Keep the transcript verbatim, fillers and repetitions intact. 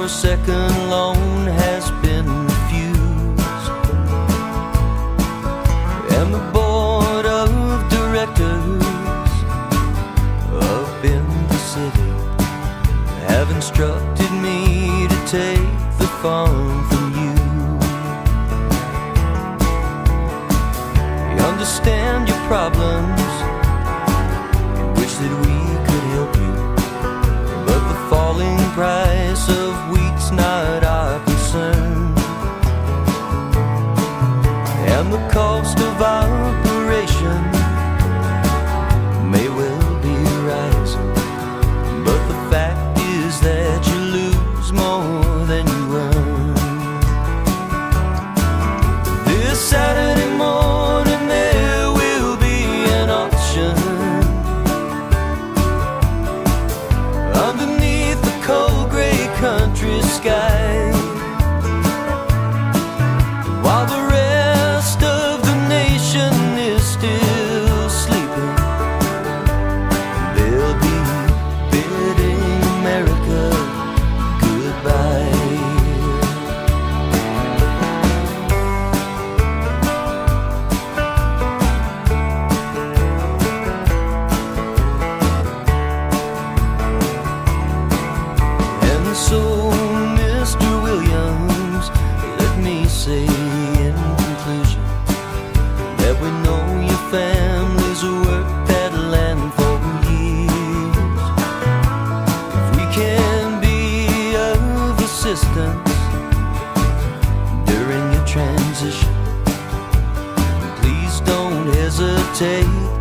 your second loan has been refused, and the board of directors up in the city have instructed me to take the farm from you. You understand your problems, you wish that we could help you, but the falling price of wheat's not our concern, and the cost of operation may well be rising, but the fact is that you lose more than you earn. This Saturday morning there will be an auction underneath the cold gray country sky, while the rest of the nation is still sleeping. They'll be bidding America goodbye. And so, Mister Williams, let me say in conclusion that we know your family's worked that land for years. If we can be of assistance during your transition, please don't hesitate